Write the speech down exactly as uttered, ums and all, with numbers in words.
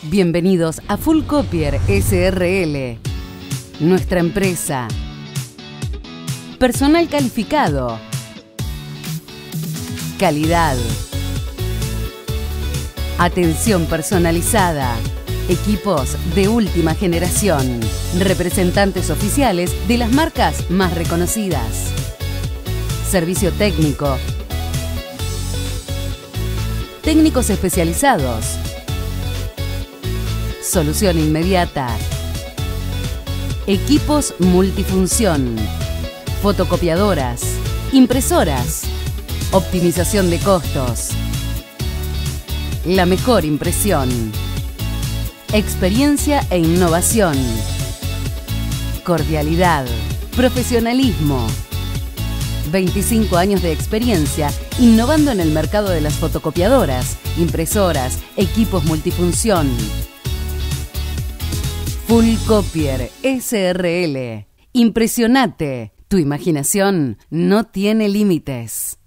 Bienvenidos a Full Copier S R L. Nuestra empresa. Personal calificado. Calidad. Atención personalizada. Equipos de última generación. Representantes oficiales de las marcas más reconocidas. Servicio técnico. Técnicos especializados. Solución inmediata. Equipos multifunción. Fotocopiadoras. Impresoras. Optimización de costos. La mejor impresión. Experiencia e innovación. Cordialidad. Profesionalismo. veinticinco años de experiencia innovando en el mercado de las fotocopiadoras, impresoras, equipos multifunción. Full Copier S R L. Impresionate. Tu imaginación no tiene límites.